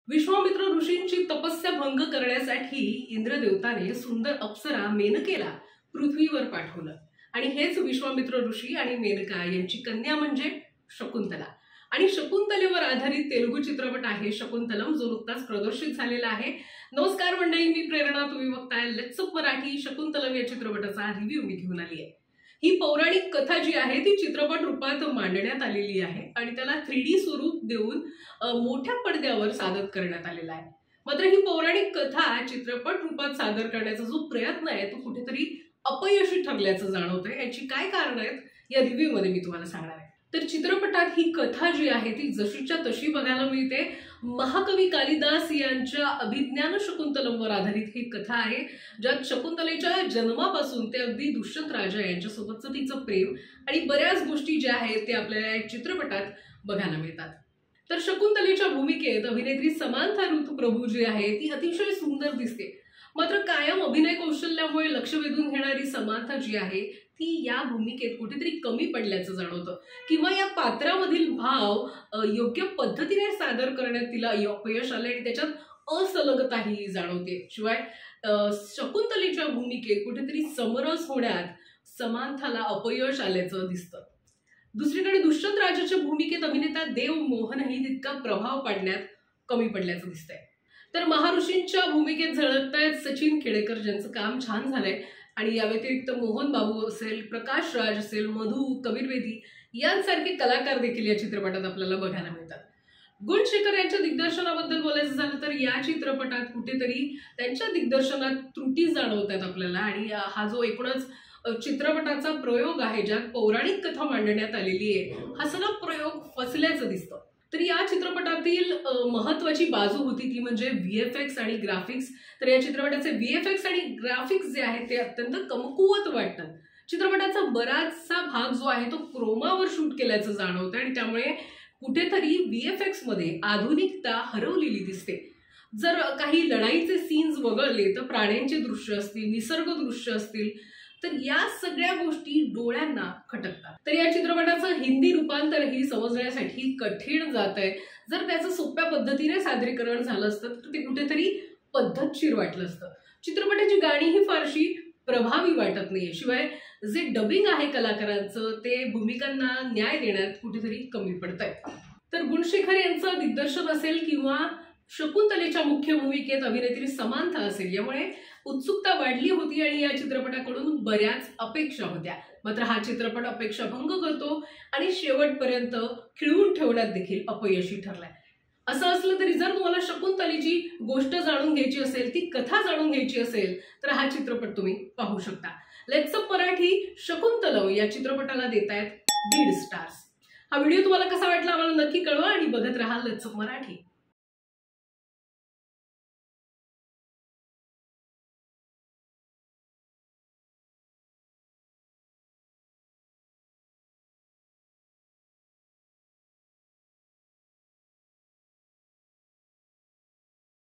विश्वामित्र ऋषींची तपस्या भंग करण्यासाठी इंद्रदेवताने सुंदर अप्सरा मेनकेला पृथ्वीवर पाठवलं आणि हेच विश्वामित्र ऋषी आणि मेनका यांची कन्या म्हणजे शकुंतला। आणि शकुंतलेवर आधारित तेलुगू चित्रपट आहे शकुंतलम, जो नुकताच प्रदर्शित झालेला आहे। नमस्कार मंडळी, मी प्रेरणा, तुम्ही बघताय लेट्स अप मराठी। शकुंतलम या चित्रपटाचा रिव्ह्यू मी घेऊन आली आहे। ही पौराणिक कथा जी आहे ती चित्रपट रूपात मांडण्यात आलेली आहे आणि त्याला 3D स्वरूप देऊन मोठ्या पडद्यावर सादर करण्यात आलेला आहे। मात्र ही पौराणिक कथा चित्रपट रूपात सादर करण्याचा जो प्रयत्न आहे तो कुठेतरी अपयशी ठरल्याचं जाणवतंय। याची काय कारण आहेत या रिव्ह्यू मध्ये मी तुम्हाला सांगणार आहे। तर चित्रपटात ही कथा जी आहे ती जशीच्या तशी बघायला मिळते। महाकवी कालिदास यांच्या अभिज्ञान शकुंतलमवर आधारित ही कथा आहे, ज्यात शकुंतलेच्या जन्मापासून ते अगदी दुष्यंत राजा यांच्यासोबतचं तिचं प्रेम आणि बऱ्याच गोष्टी ज्या आहेत ते आपल्याला या चित्रपटात बघायला मिळतात। तर शकुंतलेच्या भूमिकेत अभिनेत्री समांथा ऋतू प्रभू जी आहे ती अतिशय सुंदर दिसते। मात्र कायम अभिनय कौशल्यामुळे लक्ष वेधून घेणारी समांथा जी आहे ती या भूमिकेत कुठेतरी कमी पडल्याचं जाणवतं, किंवा या पात्रामधील भाव योग्य पद्धतीने सादर करण्यात तिला अपयश आले आणि त्याच्यात असलगताही जाणवते। शिवाय शकुंतलेच्या भूमिकेत कुठेतरी समरस होण्यात समांथाला अपयश आल्याचं दिसतं। दुसरीकडे दुष्यंत राजाच्या भूमिकेत अभिनेता देव मोहनही तितका प्रभाव पाडण्यात कमी पडल्याचं दिसतंय। तर महाऋषींच्या भूमिकेत झळकतायत सचिन खेडेकर, ज्यांचं काम छान झालंय। आणि या व्यतिरिक्त मोहन बाबू असेल, प्रकाश राज असेल, मधु, कबीर बेदी यांसारखे कलाकार देखील या चित्रपटात आपल्याला बघायला मिळतात। गुणशेखर यांच्या दिग्दर्शनाबद्दल बोलायचं झालं तर या चित्रपटात कुठेतरी त्यांच्या दिग्दर्शनात त्रुटी जाणवतात आपल्याला। आणि हा जो एकूणच चित्रपटाचा प्रयोग आहे ज्यात पौराणिक कथा मांडण्यात आलेली आहे, हा सगळा प्रयोग फसल्याचं दिसतं। तर या चित्रपटातील महत्वाची बाजू होती ती म्हणजे VFX आणि ग्राफिक्स। तर या चित्रपटाचे VFX आणि ग्राफिक्स जे आहेत ते अत्यंत कमकुवत वाटतात। चित्रपटाचा बराचसा भाग जो आहे तो क्रोमावर शूट केल्याचं जाणवतं आणि त्यामुळे कुठेतरी VFX मध्ये आधुनिकता हरवलेली दिसते। जर काही लढाईचे सीन्स वगळले तर प्राण्यांचे दृश्य असतील, निसर्ग दृश्य असतील, तर या सगळ्या गोष्टी डोळ्यांना खटकतात। तर या चित्रपटाचं हिंदी रूपांतरही समजण्यासाठी कठीण जात आहे। जर त्याचं सोप्या पद्धतीने सादरीकरण झालं असतं तर ते कुठेतरी पद्धतशीर वाटलं असतं। चित्रपटाची गाणीही फारशी प्रभावी वाटत नाहीये। शिवाय जे डबिंग आहे कलाकारांचं ते भूमिकांना न्याय देण्यात कुठेतरी कमी पडतंय। तर गुणशेखर यांचं दिग्दर्शन असेल किंवा शकुंतलेच्या मुख्य भूमिकेत अभिनेत्री समांथा असेल, यामुळे उत्सुकता वाढली होती आणि या चित्रपटाकडून बऱ्याच अपेक्षा होत्या। मात्र हा चित्रपट अपेक्षा भंग करतो आणि शेवटपर्यंत खिळवून ठेवण्यात देखील अपयशी ठरलाय। असं असलं तरी जर तुम्हाला शकुंतलेची गोष्ट जाणून घ्यायची असेल, ती कथा जाणून घ्यायची असेल तर हा चित्रपट तुम्ही पाहू शकता। लेट्स अप मराठी शकुंतलम या चित्रपटाला देतायत 1.5 स्टार्स। हा व्हिडिओ तुम्हाला कसा वाटला आम्हाला नक्की कळवा आणि बघत राहा लेट्स अप मराठी।